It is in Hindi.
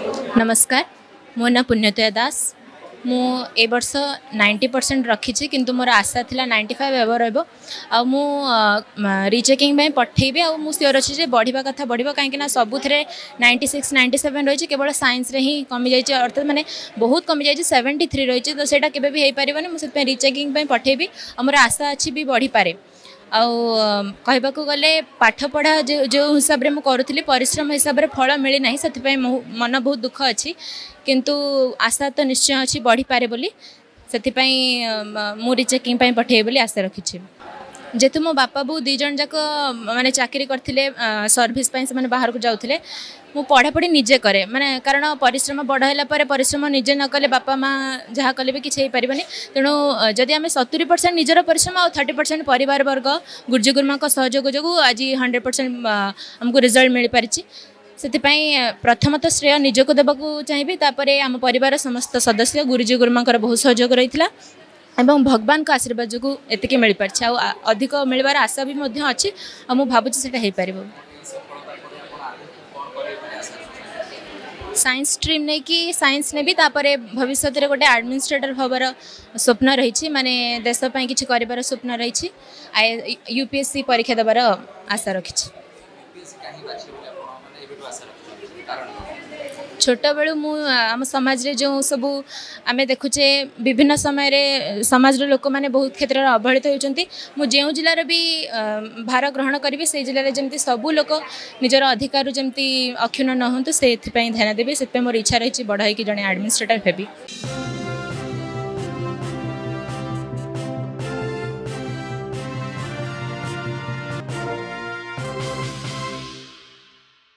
नमस्कार मो ना पुण्यतया दास मु ए वर्ष 90% रखी किंतु मोर आशा थिला 95 एवर रहिबो आ मु रीचेकिंग में पठेबी आ मु श्योर अछि जे बढ़िबा कथा बढ़िबो काहेकि ना सबुथरे 96 97 रही केवल साइंस रे ही कमी जाइछि अर्थात माने बहुत कमी जाइछि 73 रही तो सेटा केबे भी हेई परिबनी मु से रीचेकिंग में पठेबी हमर आशा अछि भी बढ़ी पारे कहवाक गले पाठ पढ़ा जो हिसाब से मुझे परिश्रम हिसाब से फल मिली ना से मन बहुत दुख अच्छी किंतु आशा तो निश्चय अच्छी बढ़ी पारे बोली से मु रीचेकिंग पठे बोली आशा रखी जेतु मो बापा बो दी जन जाक माने चाकरी करथिले सर्विस से माने बाहर को जाउथिले मु पढ़ापढ़ी निजे करे माने कारण परिश्रम बड़ होला पर परिश्रम निजे न कले बापा माँ जहाँ कले भी किसी पारबनी तेणु जदि आम 70% निजर परिश्रम और 30% परिवार वर्ग गुरुजी गुरुमा सहयोग जो आज 100% आमको रिजल्ट मिल पारी से प्रथमतः श्रेय निजक देवाक चाहिए तापर आम परिवार समस्त सदस्य गुरुजी गुरुमा बहुत सहयोग रही एवं भगवान का आशीर्वाद जो एतिक मिल पार्छ अधिक मिलबार आशा भी अच्छी और मुझे भावुँ से हो पार साइंस स्ट्रीम नहीं कि साइंस ने भी तापर भविष्य में गोटे एडमिनिस्ट्रेटर हबार स्वप्न रही माने देश पर किसी कर स्वप्न रही यूपीएससी परीक्षा देवार आशा रखी छोट बेलू आम समाज रे जो सब आम देखुचे विभिन्न समय रे समाज लोक मैंने बहुत क्षेत्र में अवहेलित होती जो जिलार भी भार ग्रहण करी से जिले जमी सबू लोक निजर अधिकार जमी अक्षुण्ण न हूँ से ध्यान देवी से मोर इच्छा रही बढ़ाई कि जड़े एडमिनिस्ट्रेटर हेबी।